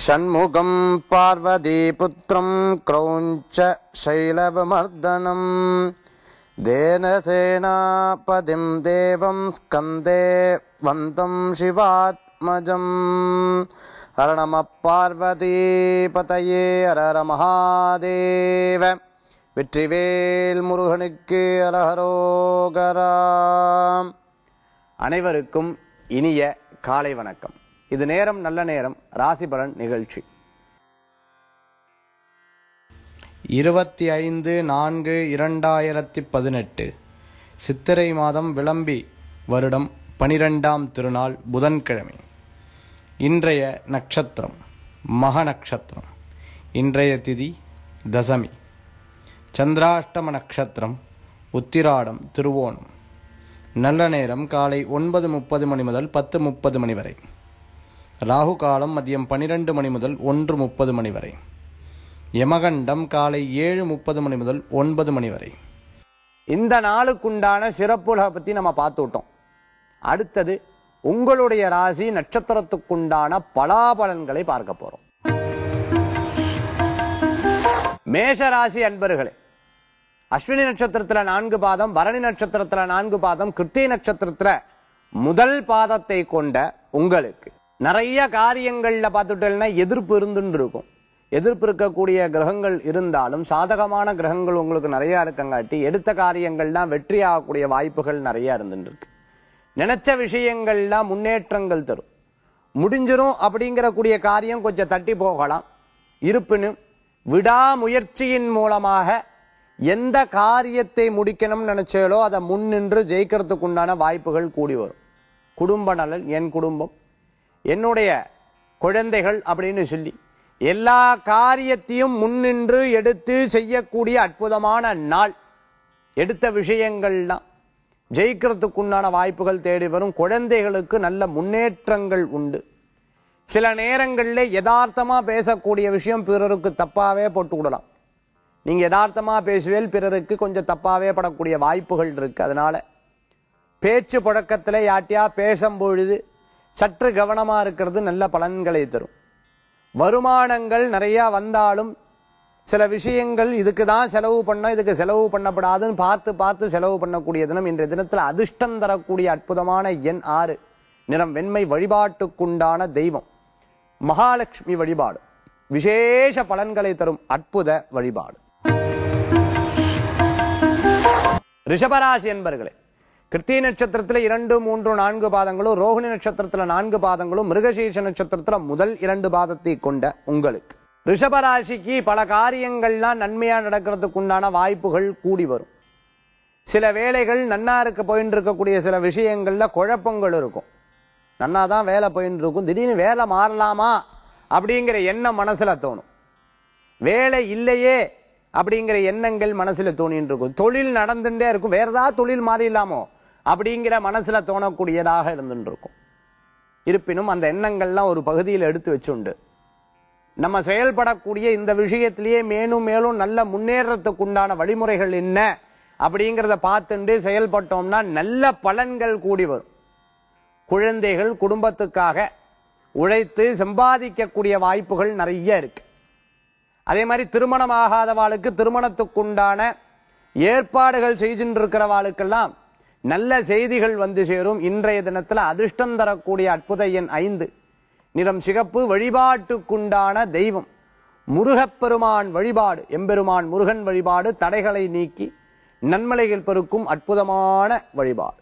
षण्मुखं पार्वतीपुत्रं क्रौञ्च शैलवमर्दनं देनसेनापतिं देवं स्कन्दे वन्तं शिवात्मजं हर नमः பார்வதிபதயே ஹர மகாதேவ வெற்றிவேல் முருகனுக்கு அரஹரோகரா. அனைவருக்கும் இனிய காலை வணக்கம். இது நேரம் நல்ல நேரம் ராசி பலன் நிகழ்ச்சி. 25/4/2018 சித்திரை மாதம் விளம்பி வருடம் 12ஆம் திருநாள் புதன்கிழமை. இன்றைய நட்சத்திரம் மக நட்சத்திரம். இன்றைய திதி தசமி. சந்திராஷ்டம நட்சத்திரம் உத்திராடம் திருவோணம். நல்ல நேரம் காலை 9:30 மணி முதல் 10:30 மணி வரை. ராகு காலம் மதியம் 12 மணி முதல் 1:30 மணி வரை. யமகண்டம் காலை 7:30 மணி முதல் 9 மணி வரை. இந்த நாளுக்குண்டான சிறப்புகளை பத்தி நம்ம பார்த்துட்டோம். அடுத்தது உங்களுடைய ராசி நட்சத்திரத்துக்குண்டான பலாபலன்களை பார்க்க போறோம். மேஷ ராசி அன்பர்களே, அஸ்வினி நட்சத்திரத்துல 4 பாதம், பரணி நட்சத்திரத்துல 4 பாதம், கிருத்திகை நட்சத்திரத்துல முதல் பாதத்தை கொண்ட உங்களுக்கு நிறைய காரியங்கள்ல பார்த்துட்டேன்னா எதிர்ப்பு இருந்துட்டு இருக்கும். எதிர்ப்பு இருக்கக்கூடிய கிரகங்கள் இருந்தாலும் சாதகமான கிரகங்கள் உங்களுக்கு நிறைய இருக்கங்காட்டி எடுத்த காரியங்கள்லாம் வெற்றி ஆகக்கூடிய வாய்ப்புகள் நிறைய இருந்துட்டு இருக்கு. நினைச்ச விஷயங்கள்லாம் முன்னேற்றங்கள் தரும். முடிஞ்சிரும் அப்படிங்கிற கூடிய காரியம் கொஞ்சம் தட்டி போகலாம். இருப்பினும் விடாமுயற்சியின் மூலமாக எந்த காரியத்தை முடிக்கணும்னு நினைச்சாலோ அதை முன்னின்று ஜெயிக்கிறதுக்கு உண்டான வாய்ப்புகள் கூடி வரும். குடும்ப நலன், என் குடும்பம், என்னுடைய குழந்தைகள் அப்படின்னு சொல்லி எல்லா காரியத்தையும் முன்னின்று எடுத்து செய்யக்கூடிய அற்புதமான நாள். எடுத்த விஷயங்கள்லாம் ஜெயிக்கிறதுக்குண்டான வாய்ப்புகள் தேடி வரும். குழந்தைகளுக்கு நல்ல முன்னேற்றங்கள் உண்டு. சில நேரங்களில் யதார்த்தமா பேசக்கூடிய விஷயம் பிறருக்கு தப்பாவே போட்டு விடலாம். நீங்க யதார்த்தமா பேசுவேல், பிறருக்கு கொஞ்சம் தப்பாவே படக்கூடிய வாய்ப்புகள் இருக்கு. அதனால பேச்சு புழக்கத்துல யாட்டியா பேசும் பொழுது சற்று கவனமா இருக்கிறது நல்ல பலன்களை தரும். வருமானங்கள் நிறைய வந்தாலும் சில விஷயங்கள் இதுக்கு தான் செலவு பண்ண, இதுக்கு செலவு பண்ணப்படாதுன்னு பார்த்து பார்த்து செலவு பண்ணக்கூடிய தினம். இன்றைய தினத்துல அதிர்ஷ்டம் தரக்கூடிய அற்புதமான எண் 6, நிறம் வெண்மை. வழிபாட்டுக்குண்டான தெய்வம் மகாலட்சுமி வழிபாடு விசேஷ பலன்களை தரும் அற்புத வழிபாடு. ரிஷபராசி என்பர்களே, கிருத்திகை நட்சத்திரத்துல 2, 3, 4 பாதங்களும், ரோகிணி நட்சத்திரத்துல 4 பாதங்களும், மிருகசீர்ஷ நட்சத்திரத்துல முதல் 2 பாதத்தை கொண்ட உங்களுக்கு ரிஷபராசிக்கு பல காரியங்கள்லாம் நன்மையா நடக்கிறதுக்கு உண்டான வாய்ப்புகள் கூடி வரும். சில வேலைகள் நன்னா இருக்க போயின்னு இருக்கக்கூடிய சில விஷயங்கள்ல குழப்பங்கள் இருக்கும். நன்னாதான் வேலை போயின்னு இருக்கும், திடீர்னு வேலை மாறலாமா அப்படிங்கிற எண்ணம் மனசுல தோணும். வேலை இல்லையே அப்படிங்கிற எண்ணங்கள் மனசுல தோணின்னு இருக்கும். தொழில் நடந்துட்டே இருக்கும், வேற ஏதாவது தொழில் மாறிடலாமோ அப்படிங்கிற மனசுல தோணக்கூடியதாக இருந்துட்டு இருக்கும். இருப்பினும் அந்த எண்ணங்கள்லாம் ஒரு பகுதியில் எடுத்து வச்சுண்டு நம்ம செயல்படக்கூடிய இந்த விஷயத்திலேயே மேலும் மேலும் நல்ல முன்னேறத்துக்கு உண்டான வழிமுறைகள் என்ன அப்படிங்கிறத பார்த்துட்டு செயல்பட்டோம்னா நல்ல பலன்கள் கூடி வரும். குழந்தைகள் குடும்பத்துக்காக உழைத்து சம்பாதிக்கக்கூடிய வாய்ப்புகள் நிறைய இருக்கு. அதே மாதிரி திருமணமாகாதவாளுக்கு திருமணத்துக்குண்டான ஏற்பாடுகள் செய்துட்டு இருக்கிறவாளுக்கெல்லாம் நல்ல செய்திகள் வந்து சேரும். இன்றைய தினத்துல அதிர்ஷ்டம் தரக்கூடிய அற்புத எண் 5, நிறம் சிகப்பு. வழிபாட்டுக்குண்டான தெய்வம் முருகப்பெருமான் வழிபாடு. எம்பெருமான் முருகன் வழிபாடு தடைகளை நீக்கி நன்மலைகள் பெருக்கும் அற்புதமான வழிபாடு.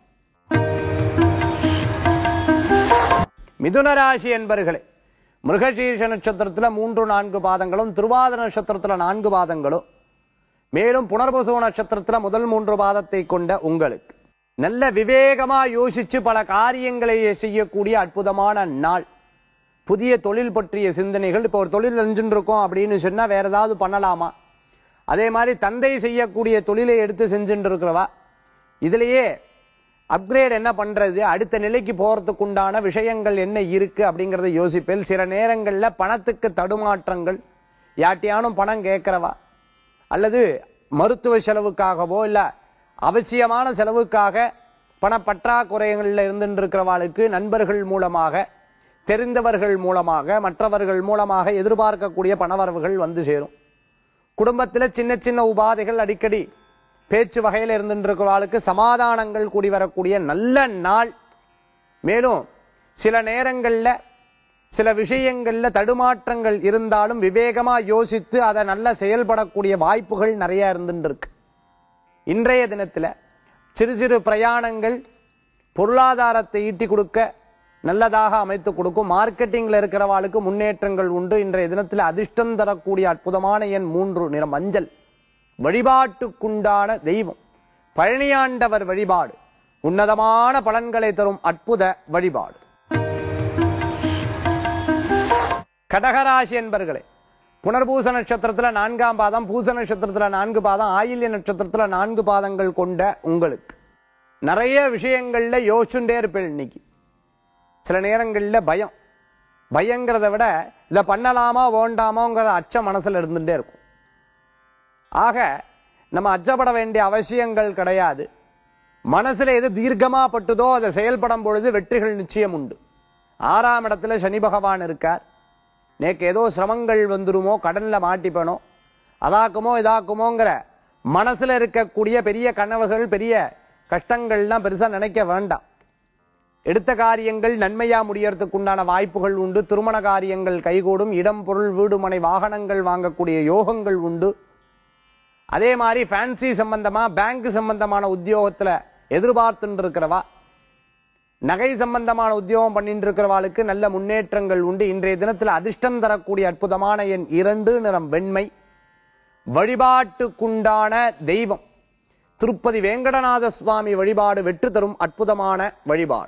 மிதுனராசி என்பர்களே, மிருகசீர்ஷ நட்சத்திரத்துல 3, 4 பாதங்களும், திருவாதிரை நட்சத்திரத்துல 4 பாதங்களும், மேலும் புனர்பூச நட்சத்திரத்துல முதல் 3 பாதத்தை கொண்ட உங்களுக்கு நல்ல விவேகமா யோசிச்சு பல காரியங்களை செய்யக்கூடிய அற்புதமான நாள். புதிய தொழில் பற்றிய சிந்தனைகள். இப்போ ஒரு தொழில் செஞ்சுட்டு இருக்கோம் அப்படின்னு சொன்னா வேற ஏதாவது பண்ணலாமா, அதே மாதிரி தந்தை செய்யக்கூடிய தொழிலை எடுத்து செஞ்சுட்டு இருக்கிறவா இதுலயே அப்கிரேட் என்ன பண்றது, அடுத்த நிலைக்கு போறதுக்கு உண்டான விஷயங்கள் என்ன இருக்கு அப்படிங்கறத யோசிப்பேன். சில நேரங்கள்ல பணத்துக்கு தடுமாற்றங்கள், யாட்டியானும் பணம் கேட்கிறவா அல்லது மருத்துவ செலவுக்காகவோ இல்ல அவசியமான செலவுக்காக பண பற்றாக்குறைகள்ல இருந்துட்டு இருக்கிறவாளுக்கு நண்பர்கள் மூலமாக தெரிந்தவர்கள் மூலமாக மற்றவர்கள் மூலமாக எதிர்பார்க்கக்கூடிய பணவரவுகள் வந்து சேரும். குடும்பத்துல சின்ன சின்ன உபாதைகள் அடிக்கடி பேச்சு வகையில் இருந்துருக்கிறவர்களுக்கு சமாதானங்கள் கூடி வரக்கூடிய நல்ல நாள். மேலும் சில நேரங்கள்ல சில விஷயங்கள்ல தடுமாற்றங்கள் இருந்தாலும் விவேகமா யோசித்து அதை நல்லா செயல்படக்கூடிய வாய்ப்புகள் நிறைய இருந்துருக்கு. இன்றைய தினத்துல சிறு சிறு பிரயாணங்கள் பொருளாதாரத்தை ஈட்டி கொடுக்க நல்லதாக அமைத்து கொடுக்கும். மார்க்கெட்டிங்ல இருக்கிறவாளுக்கு முன்னேற்றங்கள் உண்டு. இன்றைய தினத்தில் அதிர்ஷ்டம் தரக்கூடிய அற்புதமான எண் 3, நிறம் மஞ்சள். வழிபாட்டுக்குண்டான தெய்வம் பழனியாண்டவர் வழிபாடு உன்னதமான பலன்களை தரும் அற்புத வழிபாடு. கடகராசி என்பர்களே, புனர்பூச நட்சத்திரத்துல 4ஆம் பாதம், பூச நட்சத்திரத்துல 4 பாதம், ஆயில்ய நட்சத்திரத்துல 4 பாதங்கள் கொண்ட உங்களுக்கு நிறைய விஷயங்கள்ல யோசிச்சுட்டே இருப்பேன். இன்னைக்கு சில நேரங்கள்ல பயங்கிறத விட இதை பண்ணலாமா வேண்டாமாங்கிற அச்சம் மனசுல இருந்துட்டே இருக்கும். ஆக நம்ம அச்சப்பட வேண்டிய அவசியங்கள் கிடையாது. மனசுல எது தீர்க்கமா பட்டுதோ அதை செயல்படும் பொழுது வெற்றிகள் நிச்சயம் உண்டு. 6ஆம் இடத்துல சனி பகவான் இருக்கார். நேக்கு ஏதோ சிரமங்கள் வந்துருமோ, கடன்ல மாட்டிப்பனோ, அதாக்குமோ இதாக்குமோங்கிற மனசுல இருக்கக்கூடிய பெரிய கனவுகள் பெரிய கஷ்டங்கள்லாம் பெருசா நினைக்க வேண்டாம். எடுத்த காரியங்கள் நன்மையா முடியறதுக்கு உண்டான வாய்ப்புகள் உண்டு. திருமண காரியங்கள் கைகூடும். இடம் பொருள் வீடு மனை வாகனங்கள் வாங்கக்கூடிய யோகங்கள் உண்டு. அதே மாதிரி ஃபேன்சி சம்பந்தமா பேங்க் சம்பந்தமான உத்தியோகத்துல எதிர்பார்த்துட்டு இருக்கிறவா, நகை சம்பந்தமான உத்தியோகம் பண்ணிட்டு இருக்கிறவாளுக்கு நல்ல முன்னேற்றங்கள் உண்டு. இன்றைய தினத்தில் அதிர்ஷ்டம் தரக்கூடிய அற்புதமான எண் 2, நிறம் வெண்மை. வழிபாட்டுக்குண்டான தெய்வம் திருப்பதி வேங்கடநாத சுவாமி வழிபாடு வெற்றி தரும் அற்புதமான வழிபாடு.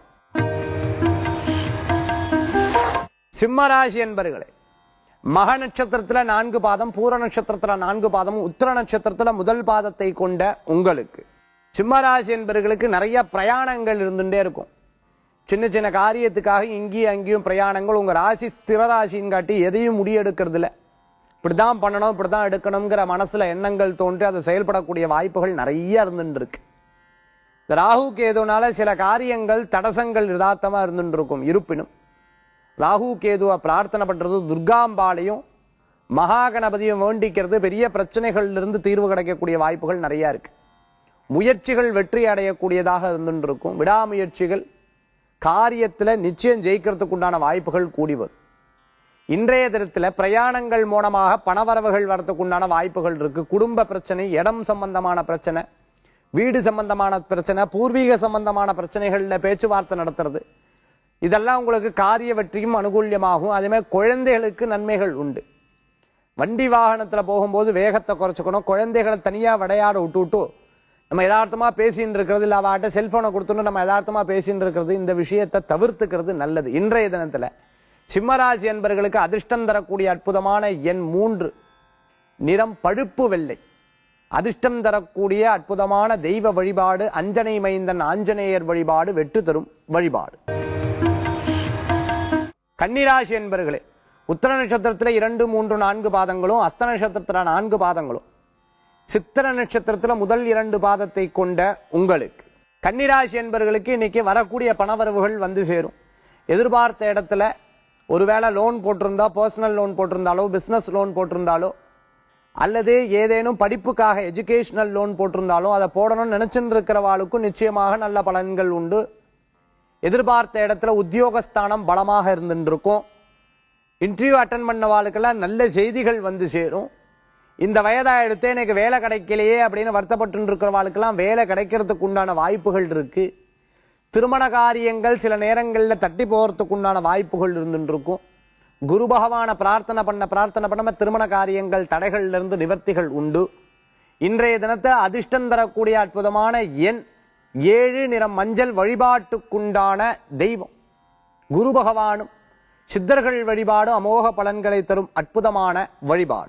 சிம்மராசி என்பர்களே, மக நட்சத்திரத்துல 4 பாதம், பூர நட்சத்திரத்துல 4 பாதம், உத்திர நட்சத்திரத்துல முதல் பாதத்தை கொண்ட உங்களுக்கு சிம்மராசி என்பர்களுக்கு நிறைய பிரயாணங்கள் இருந்துட்டே இருக்கும். சின்ன சின்ன காரியத்துக்காக இங்கேயும் அங்கேயும் பிரயாணங்கள். உங்க ராசி ஸ்திர ராசின்னு காட்டி எதையும் முடியெடுக்கிறது இல்லை. இப்படிதான் பண்ணணும், இப்படிதான் எடுக்கணுங்கிற மனசுல எண்ணங்கள் தோன்றி அதை செயல்படக்கூடிய வாய்ப்புகள் நிறைய இருந்துட்டு இருக்கு. இந்த ராகு கேதுனால சில காரியங்கள் தடசங்கள் யதார்த்தமா இருந்துட்டு இருக்கும். இருப்பினும் ராகு கேதுவை பிரார்த்தனை பண்றது, துர்காம்பாளையும் மகா கணபதியும் வேண்டிக்கிறது பெரிய பிரச்சனைகள்ல இருந்து தீர்வு கிடைக்கக்கூடிய வாய்ப்புகள் நிறைய இருக்கு. முயற்சிகள் வெற்றி அடையக்கூடியதாக இருந்துட்டு இருக்கும். விடாமுயற்சிகள் காரியத்துல நிச்சயம் ஜெயிக்கிறதுக்கு உண்டான வாய்ப்புகள் கூடி வரும். இன்றைய தினத்துல பிரயாணங்கள் மூலமாக பணவரவுகள் வரத்துக்கு உண்டான வாய்ப்புகள் இருக்கு. குடும்ப பிரச்சனை, இடம் சம்பந்தமான பிரச்சனை, வீடு சம்பந்தமான பிரச்சனை, பூர்வீக சம்பந்தமான பிரச்சனைகள்ல பேச்சுவார்த்தை நடத்துறது, இதெல்லாம் உங்களுக்கு காரிய வெற்றியும் அனுகூல்யமாகும். அதே மாதிரி குழந்தைகளுக்கு நன்மைகள் உண்டு. வண்டி வாகனத்துல போகும்போது வேகத்தை குறைச்சுக்கணும். குழந்தைகளை தனியா விளையாட விட்டு நம்ம யதார்த்தமா பேசின்னு இருக்கிறது, இல்ல அவட்ட செல்போனை கொடுத்துட்டு நம்ம யதார்த்தமா பேசின்னு இருக்கிறது, இந்த விஷயத்தை தவிர்த்துக்கிறது நல்லது. இன்றைய தினத்துல சிம்மராசி என்பர்களுக்கு அதிர்ஷ்டம் தரக்கூடிய அற்புதமான எண் 3, நிறம் பழுப்பு வெள்ளை. அதிர்ஷ்டம் தரக்கூடிய அற்புதமான தெய்வ வழிபாடு அஞ்சனை மைந்தன் ஆஞ்சநேயர் வழிபாடு வெற்றி தரும் வழிபாடு. கன்னிராசி என்பர்களே, உத்திர நட்சத்திரத்துல 2, 3, 4 பாதங்களும், அஸ்த நட்சத்திரத்துல 4 பாதங்களும், சித்திர நட்சத்திரத்துல முதல் 2 பாதத்தை கொண்ட உங்களுக்கு கன்னிராசி என்பர்களுக்கு இன்னைக்கு வரக்கூடிய பணவரவுகள் வந்து சேரும். எதிர்பார்த்த இடத்துல ஒருவேளை லோன் போட்டிருந்தா, பர்சனல் லோன் போட்டிருந்தாலோ, பிசினஸ் லோன் போட்டிருந்தாலோ, அல்லது ஏதேனும் படிப்புக்காக எஜுகேஷனல் லோன் போட்டிருந்தாலோ அதை போடணும்னு நினைச்சுட்டு இருக்கிறவாளுக்கும் நிச்சயமாக நல்ல பலன்கள் உண்டு. எதிர்பார்த்த இடத்துல உத்தியோகஸ்தானம் பலமாக இருந்துருக்கும். இன்டர்வியூ அட்டன் பண்ணவாளுக்கெல்லாம் நல்ல செய்திகள் வந்து சேரும். இந்த வயதா எடுத்து எனக்கு வேலை கிடைக்கலையே அப்படின்னு வருத்தப்பட்டு இருக்கிறவாளுக்கெல்லாம் வேலை கிடைக்கிறதுக்கு உண்டான வாய்ப்புகள் இருக்கு. திருமண காரியங்கள் சில நேரங்கள்ல தட்டி போறதுக்கு உண்டான வாய்ப்புகள் இருந்துருக்கும். குரு பகவான பிரார்த்தனை பண்ண திருமண காரியங்கள் தடைகள்ல இருந்து நிவர்த்திகள் உண்டு. இன்றைய தினத்தை அதிர்ஷ்டம் தரக்கூடிய அற்புதமான எண் 7, நிறம் மஞ்சள். வழிபாட்டுக்குண்டான தெய்வம் குரு பகவானும் சித்தர்கள் வழிபாடு அமோக பலன்களை தரும் அற்புதமான வழிபாடு.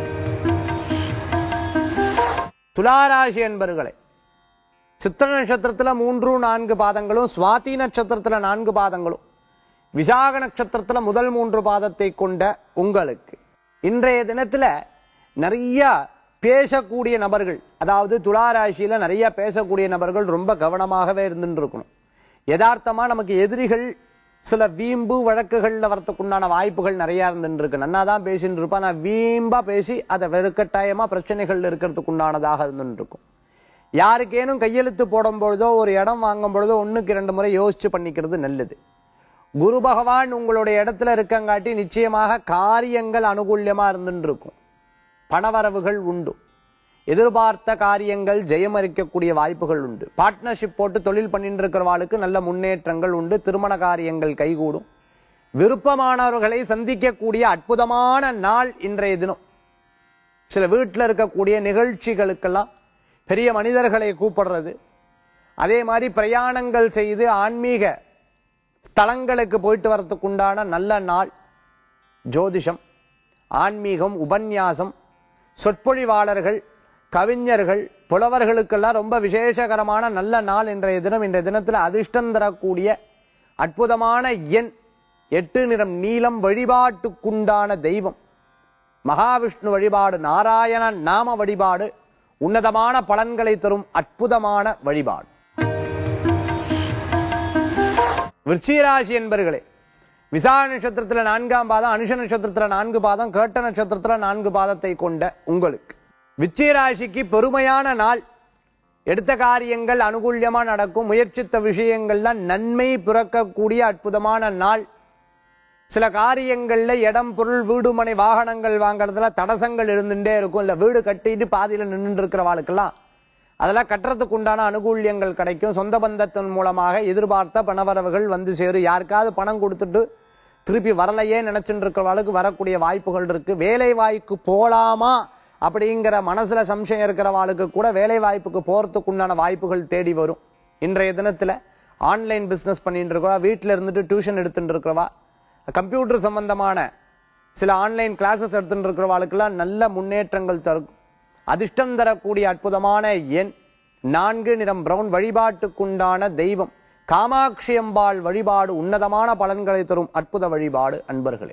துளாராசி என்பர்களே, சித்திர நட்சத்திரத்துல 3, 4 பாதங்களும், சுவாதி நட்சத்திரத்துல 4 பாதங்களும், விசாக நட்சத்திரத்துல முதல் 3 பாதத்தை கொண்ட உங்களுக்கு இன்றைய தினத்துல நிறைய பேசக்கூடிய நபர்கள், அதாவது துளாராசியில நிறைய பேசக்கூடிய நபர்கள் ரொம்ப கவனமாகவே இருந்துட்டு இருக்கணும். யதார்த்தமா நமக்கு எதிரிகள் சில வீம்பு வழக்குகள்ல வரத்துக்குண்டான வாய்ப்புகள் நிறைய இருந்துட்டு இருக்கு. நன்னாதான் பேசிட்டு இருப்பா, நான் வீம்பா பேசி அதை வெறுக்கட்டாயமா பிரச்சனைகள் இருக்கிறதுக்கு உண்டானதாக இருந்துட்டு இருக்கும். யாருக்கேனும் கையெழுத்து போடும் பொழுதோ ஒரு இடம் வாங்கும் பொழுதோ 1க்கு 2 முறை யோசிச்சு பண்ணிக்கிறது நல்லது. குரு பகவான் உங்களுடைய இடத்துல இருக்கங்காட்டி நிச்சயமாக காரியங்கள் அனுகூல்யமா இருந்துட்டு இருக்கும். பணவரவுகள் உண்டு. எதிர்பார்த்த காரியங்கள் ஜெயமளிக்கக்கூடிய வாய்ப்புகள் உண்டு. பார்ட்னர்ஷிப் போட்டு தொழில் பண்ணிட்டு இருக்கிறவாளுக்கு நல்ல முன்னேற்றங்கள் உண்டு. திருமண காரியங்கள் கைகூடும். விருப்பமானவர்களை சந்திக்கக்கூடிய அற்புதமான நாள் இன்றைய தினம். சில வீட்டில் இருக்கக்கூடிய நிகழ்ச்சிகளுக்கெல்லாம் பெரிய மனிதர்களை கூப்பிடுறது, அதே மாதிரி பிரயாணங்கள் செய்து ஆன்மீக ஸ்தலங்களுக்கு போயிட்டு வரத்துக்கு உண்டான நல்ல நாள். ஜோதிஷம், ஆன்மீகம், உபன்யாசம், சொற்பொழிவாளர்கள், கவிஞர்கள், புலவர்களுக்கெல்லாம் ரொம்ப விசேஷகரமான நல்ல நாள் இன்றைய தினம். இன்றைய தினத்தில் அதிர்ஷ்டம் தரக்கூடிய அற்புதமான எண் 8, நிறம் நீலம். வழிபாட்டுக்குண்டான தெய்வம் மகாவிஷ்ணு வழிபாடு, நாராயண நாம வழிபாடு உன்னதமான பலன்களை தரும் அற்புதமான வழிபாடு. விருச்சிகராசி என்பர்களே, விசாக நட்சத்திரத்துல 4ஆம் பாதம், அனுஷ நட்சத்திரத்துல 4 பாதம், கேட்ட நட்சத்திரத்துல 4 பாதத்தை கொண்ட உங்களுக்கு விருச்சிகராசிக்கு பெருமையான நாள். எடுத்த காரியங்கள் அனுகூல்யமா நடக்கும். முயற்சித்த விஷயங்கள்ல நன்மை பிறக்கக்கூடிய அற்புதமான நாள். சில காரியங்கள்ல இடம், பொருள், வீடு, மனை, வாகனங்கள் வாங்கறதுல தடசங்கள் இருந்துட்டே இருக்கும். இல்ல வீடு கட்டிட்டு பாதியில நின்று இருக்கிறவாளுக்கெல்லாம் அதெல்லாம் கட்டுறதுக்கு உண்டான அனுகூல்யங்கள் கிடைக்கும். சொந்த பந்தத்தின் மூலமாக எதிர்பார்த்த பணவரவுகள் வந்து சேரும். யாருக்காவது பணம் கொடுத்துட்டு திருப்பி வரலையே நினைச்சுட்டு இருக்கிறவாளுக்கு வரக்கூடிய வாய்ப்புகள் இருக்கு. வேலை வாய்ப்பு போலாமா அப்படிங்கிற மனசுல சம்சயம் இருக்கிறவாளுக்கு கூட வேலை வாய்ப்புக்கு போறதுக்கு உண்டான வாய்ப்புகள் தேடி வரும். இன்றைய தினத்துல ஆன்லைன் பிசினஸ் பண்ணிட்டு இருக்கிறவா, வீட்டுல இருந்துட்டு டியூஷன் எடுத்துட்டு இருக்கிறவா, கம்ப்யூட்டர் சம்பந்தமான சில ஆன்லைன் கிளாஸஸ் எடுத்துட்டு இருக்கிறவாளுக்கெல்லாம் நல்ல முன்னேற்றங்கள் தரும். அதிர்ஷ்டம் தரக்கூடிய அற்புதமான எண் 4, நிறம் பிரவுன். வழிபாட்டுக்குண்டான தெய்வம் காமாட்சி அம்பாள் வழிபாடு உன்னதமான பலன்களை தரும் அற்புத வழிபாடு. அன்பர்களே,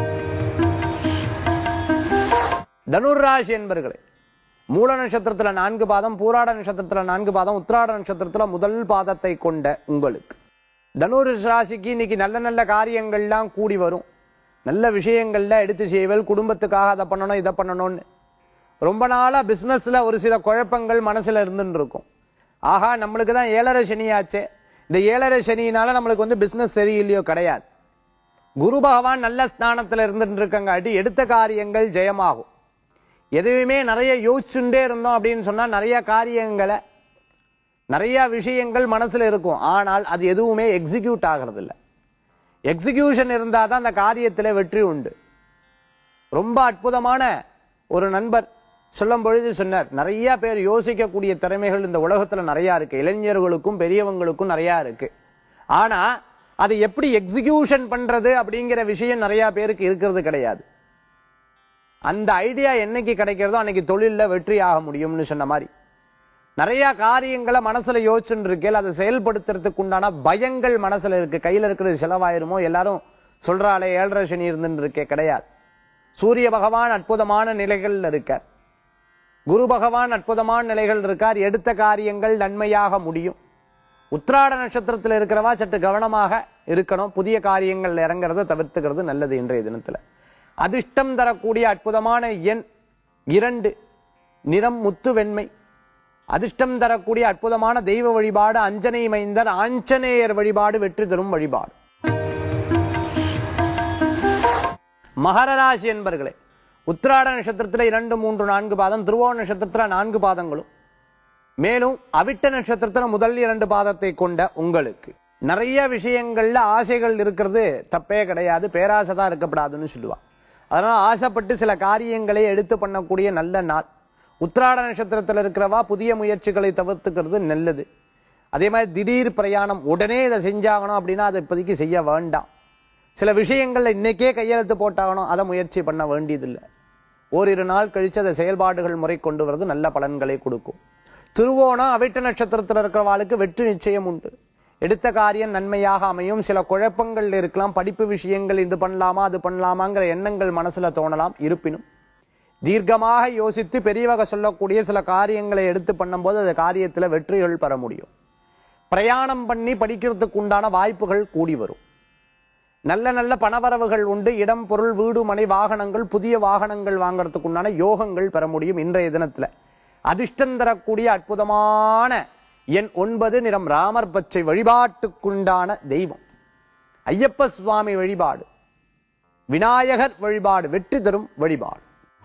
தனுராசி என்பர்களே, மூல நட்சத்திரத்துல 4 பாதம், பூராட நட்சத்திரத்துல 4 பாதம், உத்திராட நட்சத்திரத்துல முதல் பாதத்தை கொண்ட உங்களுக்கு தனுர் ராசிக்கு இன்னைக்கு நல்ல நல்ல காரியங்கள்லாம் கூடி வரும். நல்ல விஷயங்கள்ல எடுத்து செய்வல். குடும்பத்துக்காக அதை பண்ணணும் இதை பண்ணணும்னு ரொம்ப நாளா பிசினஸ்ல ஒரு சில குழப்பங்கள் மனசுல இருந்துட்டு இருக்கும். ஆஹா, நம்மளுக்கு தான் 7.5 சனியாச்சே, இந்த 7.5 சனியினால நம்மளுக்கு பிசினஸ் சரியில்லையோ, கிடையாது. குரு பகவான் நல்ல ஸ்தானத்துல இருந்துட்டு இருக்கங்காட்டி எடுத்த காரியங்கள் ஜெயமாகும். எதுவுமே நிறைய யோசிச்சுட்டே இருந்தோம் அப்படின்னு சொன்னா நிறைய காரியங்களை, நிறைய விஷயங்கள் மனசுல இருக்கும். ஆனால் அது எதுவுமே எக்ஸிக்யூட் ஆகிறது இல்லை. எக்ஸிகியூஷன் இருந்தாதான் அந்த காரியத்துல வெற்றி உண்டு. ரொம்ப அற்புதமான ஒரு நண்பர் சொல்லும் பொழுது சொன்னார், நிறைய பேர் யோசிக்கக்கூடிய திறமைகள் இந்த உலகத்துல நிறைய இருக்கு. இளைஞர்களுக்கும் பெரியவங்களுக்கும் நிறைய இருக்கு. ஆனா அதை எப்படி எக்ஸிகியூஷன் பண்றது அப்படிங்கிற விஷயம் நிறைய பேருக்கு இருக்கிறது கிடையாது. அந்த ஐடியா என்னைக்கு கிடைக்கிறதோ அன்னைக்கு தொழில்ல வெற்றி ஆக முடியும்னு சொன்ன மாதிரி நிறைய காரியங்களை மனசுல யோசிச்சுட்டு இருக்கேன். அதை செயல்படுத்துறதுக்கு உண்டான பயங்கள் மனசுல இருக்கு. கையில இருக்கிறது செலவாயிருமோ, எல்லாரும் சொல்றாளே 7.5 சனி இருந்துட்டு இருக்கே, கிடையாது. சூரிய பகவான் அற்புதமான நிலைகள் இருக்கார். குரு பகவான் அற்புதமான நிலைகள் இருக்கார். எடுத்த காரியங்கள் நன்மையாக முடியும். உத்திராட நட்சத்திரத்தில் இருக்கிறவா சற்று கவனமாக இருக்கணும். புதிய காரியங்கள் இறங்குறத தவிர்த்துக்கிறது நல்லது இன்றைய தினத்துல. அதிர்ஷ்டம் தரக்கூடிய அற்புதமான எண் 2, நிறம் முத்து வெண்மை. அதிர்ஷ்டம் தரக்கூடிய அற்புதமான தெய்வ வழிபாடு அஞ்சனை மைந்தர் ஆஞ்சநேயர் வழிபாடு வெற்றி தரும் வழிபாடு. மகர ராசி என்பர்களே, உத்திராட நட்சத்திரத்துல 2, 3, 4 பாதம், திருவோண நட்சத்திரத்துல 4 பாதங்களும், மேலும் அவிட்ட நட்சத்திரத்துல முதல் 2 பாதத்தை கொண்ட உங்களுக்கு நிறைய விஷயங்கள்ல ஆசைகள் இருக்கிறது தப்பே கிடையாது. பேராசைதான் இருக்கப்படாதுன்னு சொல்லுவா. அதனால ஆசைப்பட்டு சில காரியங்களை எடுத்து பண்ணக்கூடிய நல்ல நாள். உத்திராட நட்சத்திரத்தில் இருக்கிறவா புதிய முயற்சிகளை தவிர்த்துக்கிறது நல்லது. அதே மாதிரி திடீர் பிரயாணம், உடனே இதை செஞ்சாகணும் அப்படின்னா அதை இப்போதைக்கு செய்ய வேண்டாம். சில விஷயங்கள்ல இன்னைக்கே கையெழுத்து போட்டாகணும், அதை முயற்சி பண்ண வேண்டியதில்லை. ஓரிரு நாள் கழிச்சு அதை செயல்பாடுகள் முறை கொண்டு வரது நல்ல பலன்களை கொடுக்கும். திருவோணம் அவிட்ட நட்சத்திரத்தில் இருக்கிறவாளுக்கு வெற்றி நிச்சயம் உண்டு. எடுத்த காரியம் நன்மையாக அமையும். சில குழப்பங்கள் இருக்கலாம். படிப்பு விஷயங்கள் இது பண்ணலாமா அது பண்ணலாமாங்கிற எண்ணங்கள் மனசுல தோணலாம். இருப்பினும் தீர்க்கமாக யோசித்து பெரியவக சொல்லக்கூடிய சில காரியங்களை எடுத்து பண்ணும்போது அந்த காரியத்துல வெற்றிகள் பெற முடியும். பிரயாணம் பண்ணி படிக்கிறதுக்கு உண்டான வாய்ப்புகள் கூடி வரும். நல்ல நல்ல பணவரவுகள் உண்டு. இடம், பொருள், வீடு, மனை, வாகனங்கள், புதிய வாகனங்கள் வாங்கறதுக்கு உண்டான யோகங்கள் பெற முடியும் இன்றைய தினத்துல. அதிர்ஷ்டம் தரக்கூடிய அற்புதமான எண் 9, நிறம் ராமர் பச்சை. வழிபாட்டுக்குண்டான தெய்வம் ஐயப்ப சுவாமி வழிபாடு, விநாயகர் வழிபாடு, வெற்றி தரும் வழிபாடு.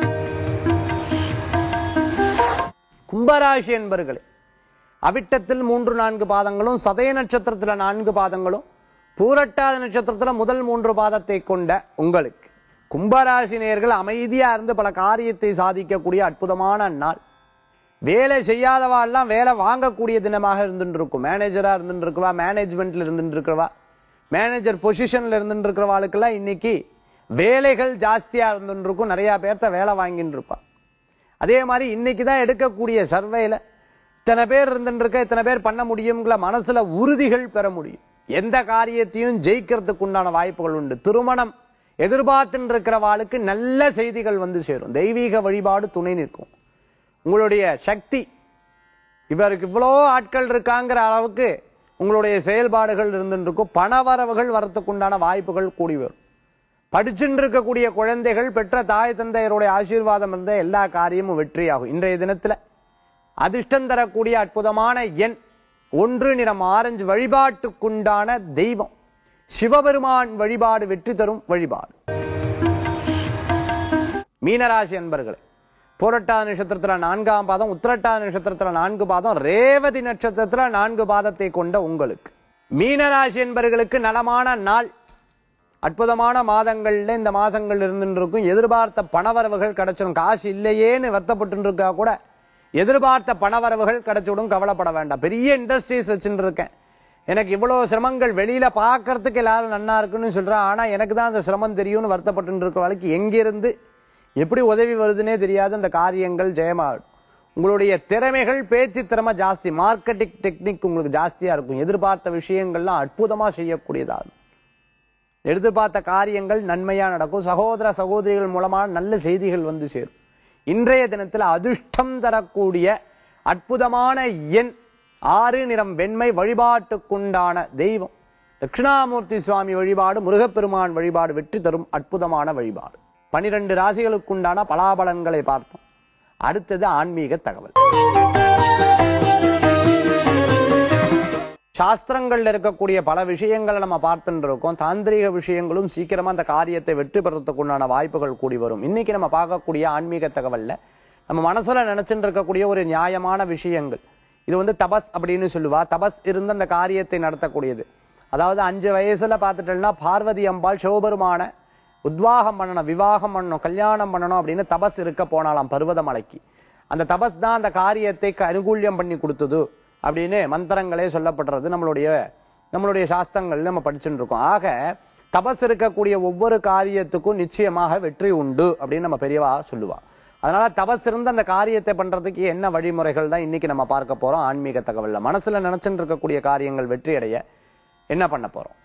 கும்பராசி என்பர்களே, அவிட்டத்தில் 3-4 பாதங்களும், சதய நட்சத்திரத்துல 4 பாதங்களும், பூரட்டாதி நட்சத்திரத்துல முதல் 3 பாதத்தை கொண்ட உங்களுக்கு கும்பராசி நேயர்கள் அமைதியா இருந்து பல காரியத்தை சாதிக்கக்கூடிய அற்புதமான நாள். வேலை செய்யாதவாள்லாம் வேலை வாங்கக்கூடிய தினமாக இருந்துட்டு இருக்கும். மேனேஜரா இருந்துட்டு இருக்கவா, மேனேஜ்மெண்ட்ல இருந்துட்டு இருக்கிறவா, மேனேஜர் பொசிஷன்ல இருந்துட்டு இருக்கிறவாளுக்கெல்லாம் இன்னைக்கு வேலைகள் ஜாஸ்தியா இருந்துட்டு இருக்கும். நிறைய பேர்த்த வேலை வாங்கிட்டு இருப்பா. அதே மாதிரி இன்னைக்குதான் எடுக்கக்கூடிய சர்வேல இத்தனை பேர் இருந்துட்டு இருக்க, இத்தனை பேர் பண்ண முடியுங்கிற மனசுல உறுதிகள் பெற முடியும். எந்த காரியத்தையும் ஜெயிக்கிறதுக்கு உண்டான வாய்ப்புகள் உண்டு. திருமணம் எதிர்பார்த்துட்டு இருக்கிறவாளுக்கு நல்ல செய்திகள் வந்து சேரும். தெய்வீக வழிபாடு துணை நிற்கும். உங்களுடைய சக்தி, இவருக்கு இவ்வளோ ஆட்கள் இருக்காங்கிற அளவுக்கு உங்களுடைய செயல்பாடுகள் இருந்துட்டு இருக்கும். பணவரவுகள் வரத்துக்கு உண்டான வாய்ப்புகள் கூடி வரும். படிச்சுட்டு இருக்கக்கூடிய குழந்தைகள் பெற்ற தாய் தந்தையருடைய ஆசீர்வாதம் இருந்த எல்லா காரியமும் வெற்றியாகும். இன்றைய தினத்துல அதிர்ஷ்டம் தரக்கூடிய அற்புதமான எண் 1, நிறம் ஆரஞ்சு. வழிபாட்டுக்குண்டான தெய்வம் சிவபெருமான் வழிபாடு, வெற்றி தரும் வழிபாடு. மீனராசி அன்பர்களே, புரட்டாதி நட்சத்திரத்துல 4ஆம் பாதம், உத்திரட்டாதி நட்சத்திரத்துல 4 பாதம், ரேவதி நட்சத்திரத்துல 4 பாதத்தை கொண்ட உங்களுக்கு மீனராசி என்பவர்களுக்கு நலமான நாள். அற்புதமான மாதங்கள்ல இந்த மாசங்கள் இருந்துட்டு இருக்கும். எதிர்பார்த்த பணவரவுகள் கிடைச்சிடும். காசு இல்லையேன்னு வருத்தப்பட்டு இருக்கா கூட எதிர்பார்த்த பணவரவுகள் கிடைச்சிடும். கவலைப்பட வேண்டாம். பெரிய இண்டஸ்ட்ரீஸ் வச்சுட்டு இருக்கேன், எனக்கு இவ்வளவு சிரமங்கள் வெளியில பாக்குறதுக்கு எல்லாரும் நன்னா இருக்குன்னு சொல்றேன், ஆனா எனக்கு தான் அந்த சிரமம் தெரியும்னு வருத்தப்பட்டு இருக்கிறவளுக்கு எங்கிருந்து எப்படி உதவி வருதுன்னே தெரியாது. அந்த காரியங்கள் ஜெயமாகும். உங்களுடைய திறமைகள், பேச்சு திறமை ஜாஸ்தி, மார்க்கெட்டிங் டெக்னிக் உங்களுக்கு ஜாஸ்தியா இருக்கும். எதிர்பார்த்த விஷயங்கள்லாம் அற்புதமா செய்யக்கூடியதாகும். எதிர்பார்த்த காரியங்கள் நன்மையா நடக்கும். சகோதர சகோதரிகள் மூலமான நல்ல செய்திகள் வந்து சேரும். இன்றைய தினத்தில் அதிர்ஷ்டம் தரக்கூடிய அற்புதமான எண் 6, நிறம் வெண்மை. வழிபாட்டுக்குண்டான தெய்வம் தட்சிணாமூர்த்தி சுவாமி வழிபாடு, முருகப்பெருமான் வழிபாடு, வெற்றி தரும் அற்புதமான வழிபாடு. 12 ராசிகளுக்குண்டான பலாபலன்களை பார்த்தோம். அடுத்தது ஆன்மீக தகவல். சாஸ்திரங்கள்ல இருக்கக்கூடிய பல விஷயங்களை நம்ம பார்த்துட்டு இருக்கோம். தாந்திரிக விஷயங்களும் சீக்கிரமா அந்த காரியத்தை வெற்றி பெறத்துக்கு உண்டான வாய்ப்புகள் கூடி வரும். இன்னைக்கு நம்ம பார்க்கக்கூடிய ஆன்மீக தகவல்ல நம்ம மனசுல நினைச்சுட்டு இருக்கக்கூடிய ஒரு நியாயமான விஷயங்கள். இது வந்து தபஸ் அப்படின்னு சொல்லுவா. தபஸ் இருந்து அந்த காரியத்தை நடத்தக்கூடியது. அதாவது 5 வயசுல பார்த்துட்டோம்னா பார்வதி அம்பாள் சிவபெருமான உத்வாகம் பண்ணணும், விவாகம் பண்ணணும், கல்யாணம் பண்ணணும் அப்படின்னு தபஸ் இருக்க போனாலாம் பர்வதமலைக்கு. அந்த தபஸ் தான் அந்த காரியத்தை அனுகூல்யம் பண்ணி கொடுத்தது அப்படின்னு மந்திரங்களே சொல்லப்படுறது நம்மளுடைய சாஸ்திரங்கள் நம்ம படிச்சுட்டு இருக்கோம். ஆக தபஸ் இருக்கக்கூடிய ஒவ்வொரு காரியத்துக்கும் நிச்சயமாக வெற்றி உண்டு அப்படின்னு நம்ம பெரியவா சொல்லுவா. அதனால தபஸ் இருந்து அந்த காரியத்தை பண்றதுக்கு என்ன வழிமுறைகள் தான் இன்னைக்கு நம்ம பார்க்க போறோம் ஆன்மீக தகவல்ல. மனசுல நினைச்சுட்டு இருக்கக்கூடிய காரியங்கள் வெற்றி அடைய என்ன பண்ண போறோம்?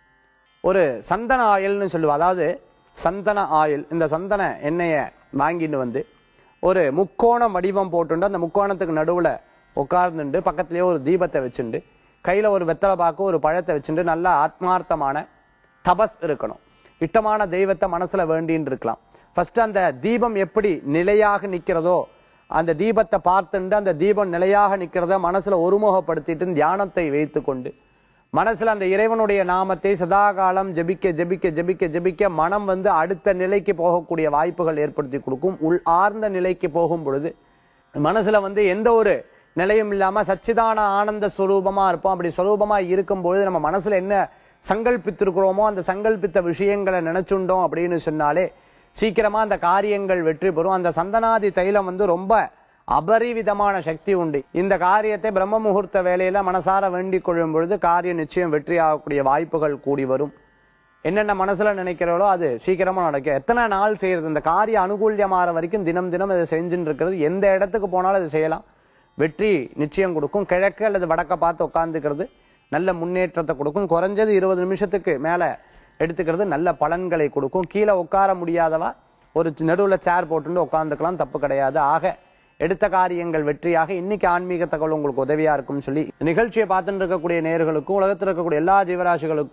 ஒரு சந்தன ஆயில்னு சொல்லுவா. அதாவது சந்தன ஆயில், இந்த சந்தன எண்ணெயை வாங்கிட்டு வந்து ஒரு முக்கோணம் வடிவம் போட்டுண்டு அந்த முக்கோணத்துக்கு நடுவுல உட்கார்ந்துண்டு பக்கத்திலேயே ஒரு தீபத்தை வச்சுண்டு கையில ஒரு வெத்தலை பாக்கு, ஒரு பழத்தை வச்சுட்டு நல்ல ஆத்மார்த்தமான தபஸ் இருக்கணும். இஷ்டமான தெய்வத்தை மனசுல வேண்டின்னு இருக்கலாம். ஃபர்ஸ்ட் அந்த தீபம் எப்படி நிலையாக நிக்கிறதோ அந்த தீபத்தை பார்த்துண்டு அந்த தீபம் நிலையாக நிக்கிறத மனசுல ஒருமுகப்படுத்திட்டு தியானத்தை வைத்து கொண்டு மனசுல அந்த இறைவனுடைய நாமத்தை சதா காலம் ஜபிக்க ஜபிக்க ஜபிக்க ஜபிக்க மனம் வந்து அடுத்த நிலைக்கு போகக்கூடிய வாய்ப்புகள் ஏற்படுத்தி கொடுக்கும். உள் ஆர்ந்த நிலைக்கு போகும் பொழுது மனசுல வந்து எந்த ஒரு நிலையும் இல்லாம சச்சிதான ஆனந்த ஸ்வரூபமா இருப்போம். அப்படி ஸ்வரூபமா இருக்கும் பொழுது நம்ம மனசுல என்ன சங்கல்பித்திருக்கிறோமோ அந்த சங்கல்பித்த விஷயங்களை நினைச்சுண்டோம் அப்படின்னு சொன்னாலே சீக்கிரமா அந்த காரியங்கள் வெற்றி பெறும். அந்த சந்தனாதி தைலம் வந்து ரொம்ப அபரிவிதமான சக்தி உண்டு. இந்த காரியத்தை பிரம்ம முகூர்த்த வேலையில மனசார வேண்டிக் கொள்ளும் பொழுது காரியம் நிச்சயம் வெற்றி ஆகக்கூடிய வாய்ப்புகள் கூடி வரும். என்னென்ன மனசுல நினைக்கிறோளோ அது சீக்கிரமா நடக்கும். எத்தனை நாள் செய்யறது? இந்த காரியம் அனுகூல்யமாற வரைக்கும் தினம் தினம் அதை செஞ்சுட்டு இருக்கிறது. எந்த இடத்துக்கு போனாலும் அதை செய்யலாம். வெற்றி நிச்சயம் கொடுக்கும். கிழக்கு அல்லது வடக்க பார்த்து உட்கார்ந்துக்கிறது நல்ல முன்னேற்றத்தை கொடுக்கும். குறைஞ்சது 20 நிமிஷத்துக்கு மேல எடுத்துக்கிறது நல்ல பலன்களை கொடுக்கும். கீழே உட்கார முடியாதவா ஒரு நடுவுல சேர் போட்டு உட்கார்ந்துக்கலாம், தப்பு கிடையாது. ஆக எடுத்த காரியங்கள் வெற்றியாக இன்னைக்கு ஆன்மீக தகவல் உங்களுக்கு உதவியா இருக்கும்னு சொல்லி நிகழ்ச்சியை பார்த்துட்டு இருக்கக்கூடிய நேயர்களுக்கும் உலகத்தில் இருக்கக்கூடிய எல்லா ஜீவராசிகளுக்கும்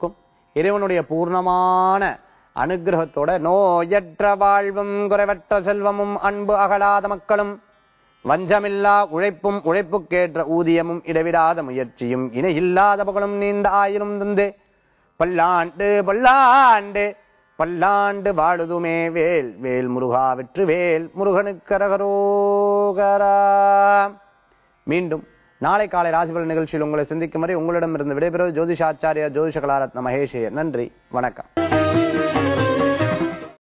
இறைவனுடைய பூர்ணமான அனுகிரகத்தோட நோயற்ற வாழ்வும் குறைவற்ற செல்வமும் அன்பு அகலாத மக்களும் வஞ்சமில்லா உழைப்பும் உழைப்புக்கேற்ற ஊதியமும் இடைவிடாத முயற்சியும் இணையில்லாத புகழும் நீண்ட ஆயிரம் தந்து பல்லாண்டு பல்லாண்டு பல்லாண்டு வாழுதுமே வேல் வேல் முருகா வெற்றி வேல் முருகனுக்கு அரகரோகரா. மீண்டும் நாளை காலை ராசிபலன் நிகழ்ச்சியில் உங்களை சந்திக்கும் வரை உங்களிடமிருந்து விடைபெறுவது ஜோதிஷாச்சாரியா ஜோதிஷ கலாரத்ன மகேஷ். நன்றி, வணக்கம்.